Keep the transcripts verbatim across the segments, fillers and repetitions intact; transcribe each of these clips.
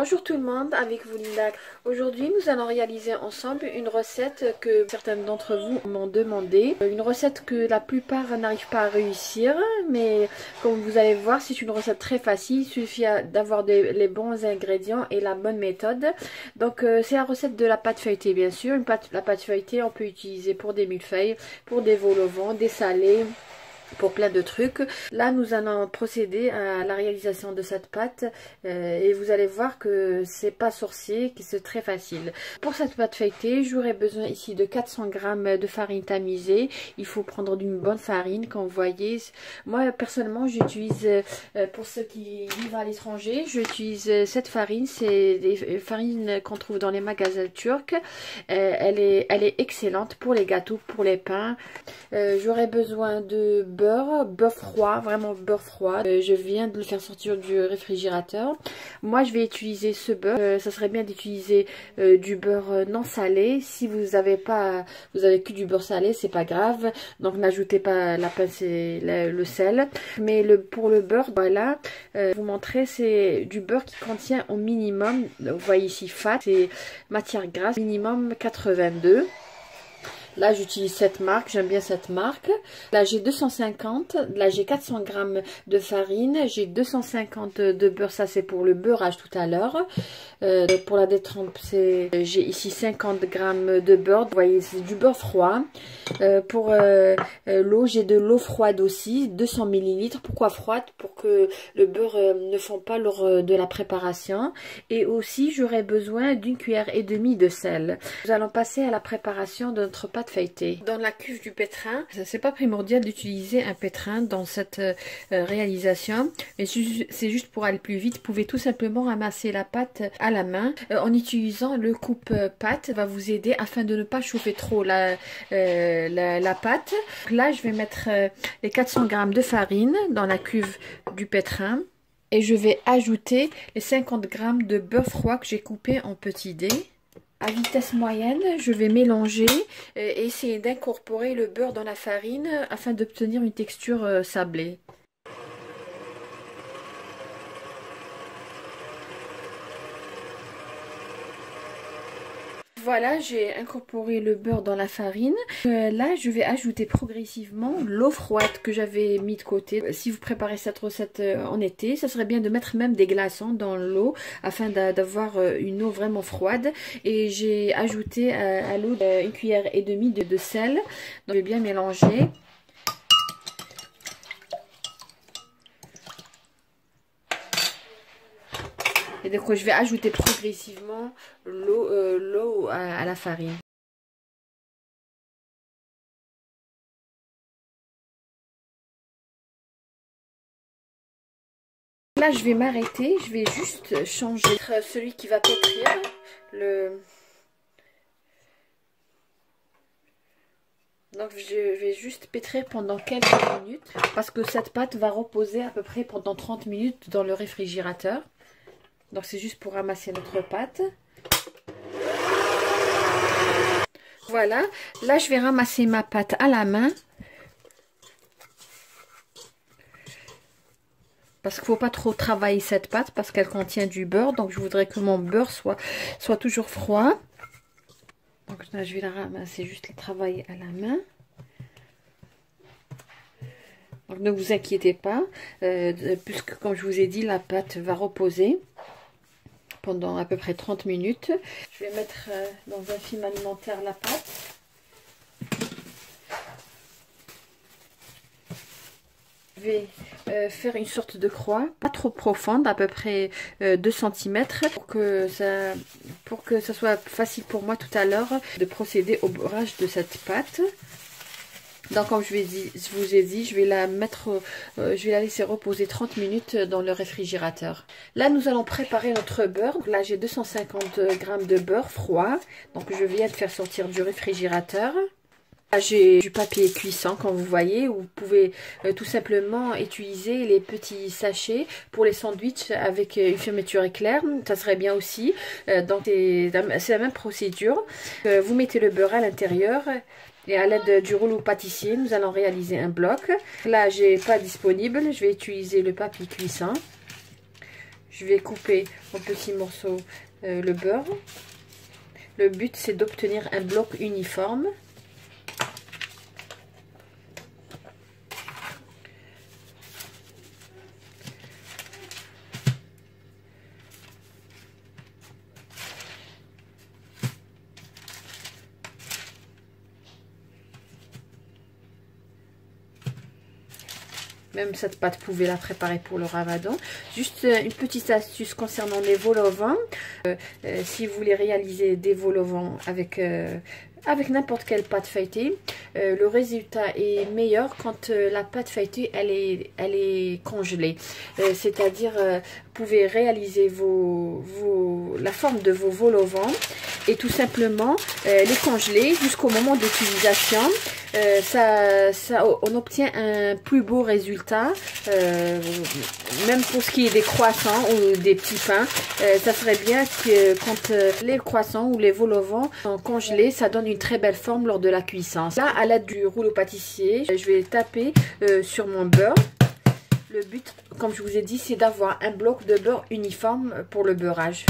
Bonjour tout le monde, avec vous Linda. Aujourd'hui nous allons réaliser ensemble une recette que certains d'entre vous m'ont demandé. Une recette que la plupart n'arrivent pas à réussir, mais comme vous allez voir c'est une recette très facile. Il suffit d'avoir les bons ingrédients et la bonne méthode. Donc euh, c'est la recette de la pâte feuilletée bien sûr. Une pâte, la pâte feuilletée on peut utiliser pour des millefeuilles, pour des vol au vent, des salés, pour plein de trucs. Là nous allons procéder à la réalisation de cette pâte euh, et vous allez voir que c'est pas sorcier, que c'est très facile. Pour cette pâte feuilletée j'aurai besoin ici de quatre cents grammes de farine tamisée. Il faut prendre d'une bonne farine. Comme vous voyez, moi personnellement j'utilise euh, pour ceux qui vivent à l'étranger, j'utilise cette farine. C'est des farines qu'on trouve dans les magasins turcs. euh, elle est elle est excellente pour les gâteaux, pour les pains. euh, j'aurai besoin de beurre Beurre, beurre froid, vraiment beurre froid. Euh, je viens de le faire sortir du réfrigérateur. Moi, je vais utiliser ce beurre. Euh, ça serait bien d'utiliser euh, du beurre non salé. Si vous avez pas, vous avez que du beurre salé, c'est pas grave. Donc, n'ajoutez pas la pince et le, le sel. Mais le pour le beurre, voilà, euh, je vous montrer, c'est du beurre qui contient au minimum, vous voyez ici fat, c'est matière grasse, minimum quatre-vingt-deux. Là j'utilise cette marque, j'aime bien cette marque. Là j'ai deux cent cinquante, là j'ai quatre cents grammes de farine, j'ai deux cent cinquante de beurre, ça c'est pour le beurrage tout à l'heure. Euh, pour la détrempe, c'est j'ai ici cinquante grammes de beurre, vous voyez c'est du beurre froid. Euh, pour euh, euh, l'eau, j'ai de l'eau froide aussi, deux cents millilitres. Pourquoi froide? Pour que le beurre euh, ne fond pas lors de la préparation. Et aussi j'aurai besoin d'une cuillère et demie de sel. Nous allons passer à la préparation de notre pâte feuilletée. Dans la cuve du pétrin, c'est pas primordial d'utiliser un pétrin dans cette euh, réalisation, mais c'est juste pour aller plus vite. Vous pouvez tout simplement ramasser la pâte à la main euh, en utilisant le coupe-pâte. Va vous aider afin de ne pas chauffer trop la, euh, la, la pâte. Là je vais mettre euh, les quatre cents grammes de farine dans la cuve du pétrin et je vais ajouter les cinquante grammes de beurre froid que j'ai coupé en petits dés. À vitesse moyenne, je vais mélanger et essayer d'incorporer le beurre dans la farine afin d'obtenir une texture sablée. Voilà, j'ai incorporé le beurre dans la farine. Euh, là, je vais ajouter progressivement l'eau froide que j'avais mis de côté. Si vous préparez cette recette euh, en été, ça serait bien de mettre même des glaçons dans l'eau afin d'avoir euh, une eau vraiment froide. Et j'ai ajouté euh, à l'eau euh, une cuillère et demie de, de sel. Donc, je vais bien mélanger. Et donc je vais ajouter progressivement l'eau euh, l'eau à, à la farine. Là je vais m'arrêter, je vais juste changer celui qui va pétrir. Le... Donc je vais juste pétrir pendant quelques minutes parce que cette pâte va reposer à peu près pendant trente minutes dans le réfrigérateur. Donc c'est juste pour ramasser notre pâte. Voilà, là je vais ramasser ma pâte à la main. Parce qu'il ne faut pas trop travailler cette pâte parce qu'elle contient du beurre. Donc je voudrais que mon beurre soit, soit toujours froid. Donc là je vais la ramasser, juste le travailler à la main. Donc ne vous inquiétez pas, euh, puisque comme je vous ai dit, la pâte va reposer pendant à peu près trente minutes. Je vais mettre euh, dans un film alimentaire la pâte. Je vais euh, faire une sorte de croix, pas trop profonde, à peu près euh, deux centimètres, pour que ça, pour que ça soit facile pour moi tout à l'heure de procéder au beurrage de cette pâte. Donc comme je, vais dit, je vous ai dit, je vais la mettre, euh, je vais la laisser reposer trente minutes dans le réfrigérateur. Là nous allons préparer notre beurre. Donc, là j'ai deux cent cinquante grammes de beurre froid. Donc je viens de faire sortir du réfrigérateur. Là j'ai du papier cuisson comme vous voyez. Où vous pouvez euh, tout simplement utiliser les petits sachets pour les sandwichs avec une fermeture éclair. Ça serait bien aussi. Euh, donc c'est la même procédure. Euh, vous mettez le beurre à l'intérieur. Et à l'aide du rouleau pâtissier, nous allons réaliser un bloc. Là, j'ai pas disponible. Je vais utiliser le papier cuisson. je vais couper en petits morceaux euh, le beurre. Le but c'est d'obtenir un bloc uniforme. Même cette pâte, vous pouvez la préparer pour le ramadan. Juste une petite astuce concernant les vol au vent. Euh, euh, si vous voulez réaliser des vols au vent avec, euh, avec n'importe quelle pâte feuilletée, euh, le résultat est meilleur quand euh, la pâte feuilletée elle est, elle est congelée. Euh, C'est-à-dire, euh, vous pouvez réaliser vos, vos, la forme de vos vols au vent et tout simplement euh, les congeler jusqu'au moment d'utilisation. Euh, ça, ça, on obtient un plus beau résultat, euh, même pour ce qui est des croissants ou des petits pains. Euh, ça serait bien que quand euh, les croissants ou les vols au vent sont congelés, ça donne une très belle forme lors de la cuisson. Là, à l'aide du rouleau pâtissier, je vais taper euh, sur mon beurre. Le but, comme je vous ai dit, c'est d'avoir un bloc de beurre uniforme pour le beurrage.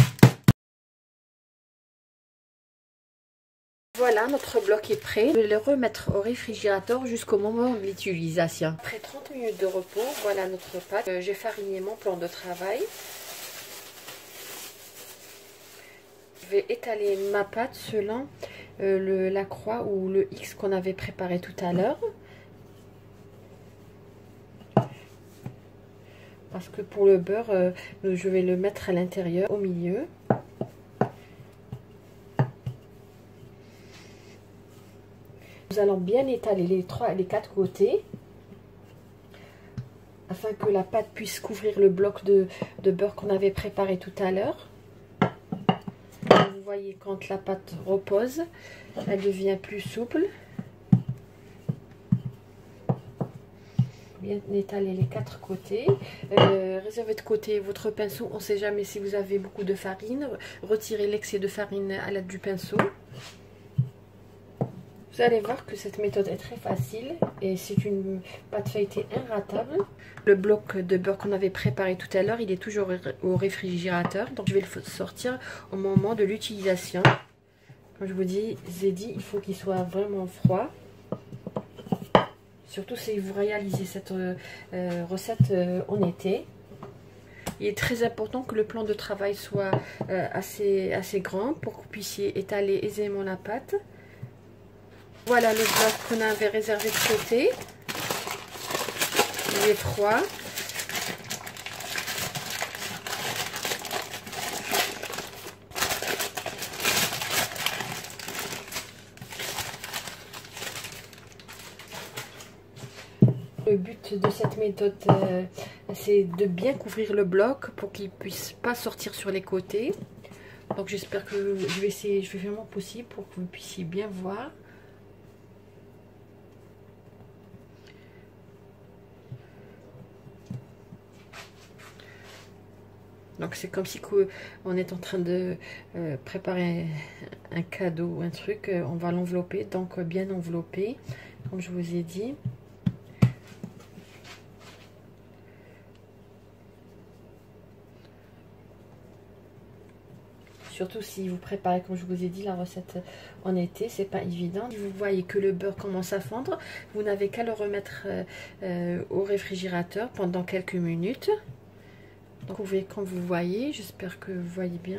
Voilà, notre bloc est prêt. Je vais le remettre au réfrigérateur jusqu'au moment de l'utilisation. Après trente minutes de repos, voilà notre pâte. Euh, J'ai fariné mon plan de travail. Je vais étaler ma pâte selon euh, le, la croix ou le X qu'on avait préparé tout à l'heure. Parce que pour le beurre, euh, je vais le mettre à l'intérieur, au milieu. Nous allons bien étaler les trois, les quatre côtés afin que la pâte puisse couvrir le bloc de, de beurre qu'on avait préparé tout à l'heure. Vous voyez, quand la pâte repose, elle devient plus souple. Bien étaler les quatre côtés. Euh, réservez de côté votre pinceau. On ne sait jamais si vous avez beaucoup de farine. Retirez l'excès de farine à l'aide du pinceau. Vous allez voir que cette méthode est très facile et c'est une pâte feuilletée inratable. Le bloc de beurre qu'on avait préparé tout à l'heure, il est toujours au réfrigérateur. Donc je vais le sortir au moment de l'utilisation. Comme je vous dis, j'ai dit, il faut qu'il soit vraiment froid. Surtout si vous réalisez cette euh, recette euh, en été. Il est très important que le plan de travail soit euh, assez, assez grand pour que vous puissiez étaler aisément la pâte. Voilà le bloc qu'on avait réservé de côté. Il est froid. Le but de cette méthode, euh, c'est de bien couvrir le bloc pour qu'il ne puisse pas sortir sur les côtés. Donc j'espère que je vais essayer, je vais faire mon possible pour que vous puissiez bien voir. Donc c'est comme si on est en train de euh, préparer un cadeau ou un truc, on va l'envelopper, donc bien enveloppé, comme je vous ai dit. Surtout si vous préparez, comme je vous ai dit, la recette en été, c'est pas évident. Si vous voyez que le beurre commence à fondre, vous n'avez qu'à le remettre euh, euh, au réfrigérateur pendant quelques minutes. Donc vous voyez, comme vous voyez, j'espère que vous voyez bien.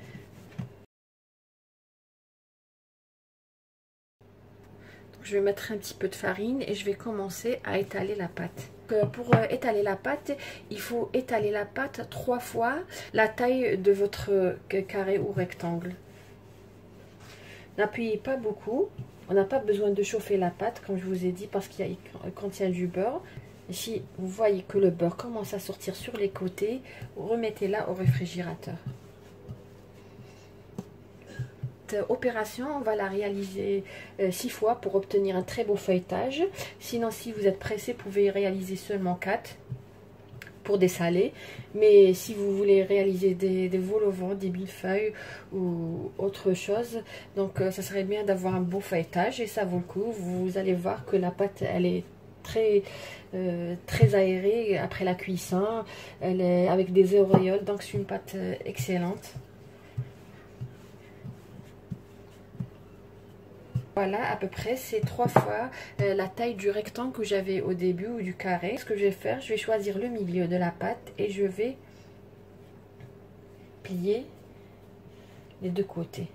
Donc, je vais mettre un petit peu de farine et je vais commencer à étaler la pâte. Donc, pour euh, étaler la pâte, il faut étaler la pâte trois fois la taille de votre carré ou rectangle. N'appuyez pas beaucoup. On n'a pas besoin de chauffer la pâte, comme je vous ai dit, parce qu'il contient du beurre. Si vous voyez que le beurre commence à sortir sur les côtés, remettez-la au réfrigérateur. Cette opération, on va la réaliser euh, six fois pour obtenir un très beau feuilletage. Sinon, si vous êtes pressé, vous pouvez réaliser seulement quatre pour dessaler. Mais si vous voulez réaliser des, des vols au vent, des millefeuilles ou autre chose, donc euh, ça serait bien d'avoir un beau feuilletage et ça vaut le coup. Vous allez voir que la pâte, elle est très, euh, très aérée après la cuisson. Elle est avec des auréoles, donc c'est une pâte euh, excellente. Voilà, à peu près, c'est trois fois euh, la taille du rectangle que j'avais au début ou du carré. Ce que je vais faire, je vais choisir le milieu de la pâte et je vais plier les deux côtés.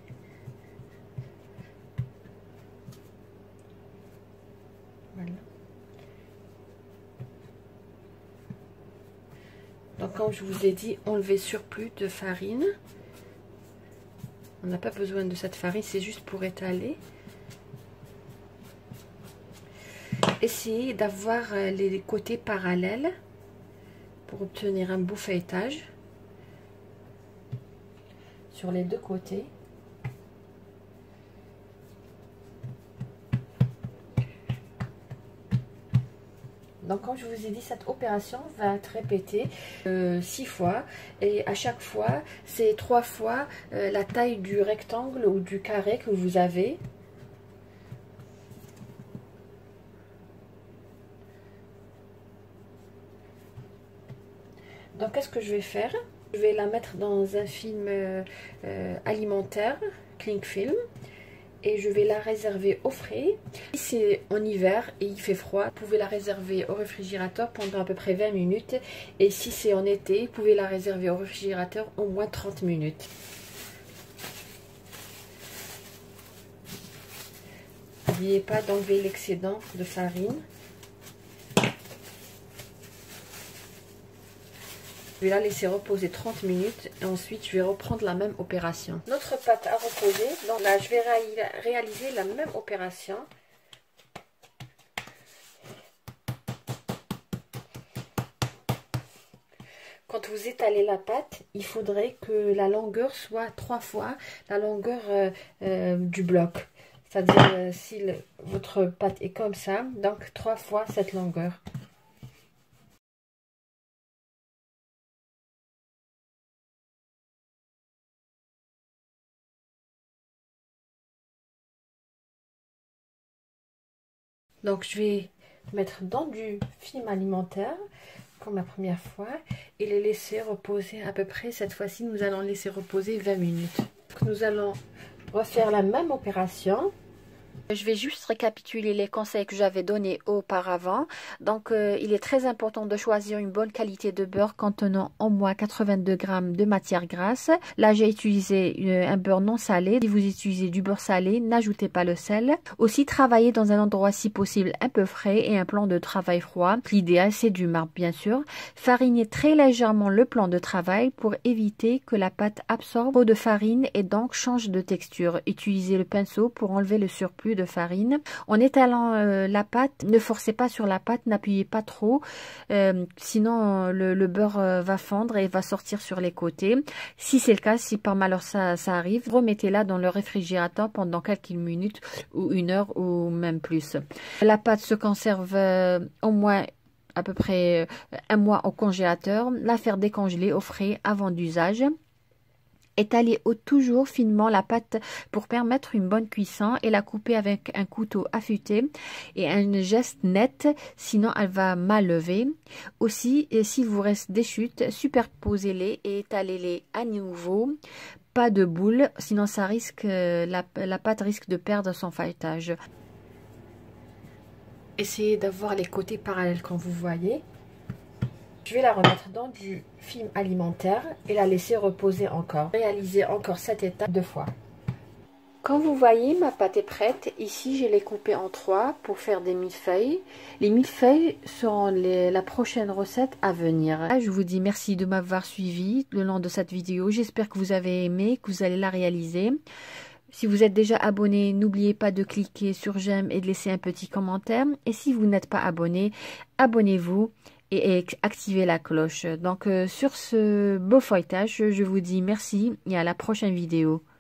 Voilà. Donc, comme je vous ai dit, enlever surplus de farine. On n'a pas besoin de cette farine, c'est juste pour étaler. Essayez d'avoir les côtés parallèles pour obtenir un beau feuilletage sur les deux côtés. Donc, comme je vous ai dit, cette opération va être répétée euh, six fois. Et à chaque fois, c'est trois fois euh, la taille du rectangle ou du carré que vous avez. Donc, qu'est-ce que je vais faire? Je vais la mettre dans un film euh, euh, alimentaire, cling film. Et je vais la réserver au frais. Si c'est en hiver et il fait froid, vous pouvez la réserver au réfrigérateur pendant à peu près vingt minutes. Et si c'est en été, vous pouvez la réserver au réfrigérateur au moins trente minutes. N'oubliez pas d'enlever l'excédent de farine. Je vais la laisser reposer trente minutes et ensuite je vais reprendre la même opération. Notre pâte a reposé, donc là je vais réaliser la même opération. Quand vous étalez la pâte, il faudrait que la longueur soit trois fois la longueur euh, euh, du bloc. C'est-à-dire euh, si le, votre pâte est comme ça, donc trois fois cette longueur. Donc, je vais mettre dans du film alimentaire, comme la première fois, et les laisser reposer à peu près, cette fois-ci, nous allons laisser reposer vingt minutes. Donc, nous allons refaire la même opération. Je vais juste récapituler les conseils que j'avais donnés auparavant. Donc, euh, il est très important de choisir une bonne qualité de beurre contenant au moins quatre-vingt-deux grammes de matière grasse. Là, j'ai utilisé euh, un beurre non salé. Si vous utilisez du beurre salé, n'ajoutez pas le sel. Aussi, travaillez dans un endroit si possible un peu frais et un plan de travail froid. L'idéal, c'est du marbre, bien sûr. Farinez très légèrement le plan de travail pour éviter que la pâte absorbe trop de farine et donc change de texture. Utilisez le pinceau pour enlever le surplus de farine. En étalant euh, la pâte, ne forcez pas sur la pâte, n'appuyez pas trop, euh, sinon le, le beurre euh, va fondre et va sortir sur les côtés. Si c'est le cas, si par malheur ça, ça arrive, remettez-la dans le réfrigérateur pendant quelques minutes ou une heure ou même plus. La pâte se conserve euh, au moins à peu près un mois au congélateur. La faire décongeler au frais avant d'usage. Étalez toujours finement la pâte pour permettre une bonne cuisson et la couper avec un couteau affûté et un geste net, sinon elle va mal lever. Aussi, s'il vous reste des chutes, superposez-les et étalez-les à nouveau. Pas de boules, sinon ça risque, la, la pâte risque de perdre son feuilletage. Essayez d'avoir les côtés parallèles comme vous voyez. Je vais la remettre dans du film alimentaire et la laisser reposer encore. Réalisez encore cette étape deux fois. Comme vous voyez, ma pâte est prête. Ici, je l'ai coupée en trois pour faire des millefeuilles. Les millefeuilles seront les, la prochaine recette à venir. Je vous dis merci de m'avoir suivi le long de cette vidéo. J'espère que vous avez aimé, que vous allez la réaliser. Si vous êtes déjà abonné, n'oubliez pas de cliquer sur j'aime et de laisser un petit commentaire. Et si vous n'êtes pas abonné, abonnez-vous et activez la cloche. Donc euh, sur ce beau feuilletage, je vous dis merci et à la prochaine vidéo.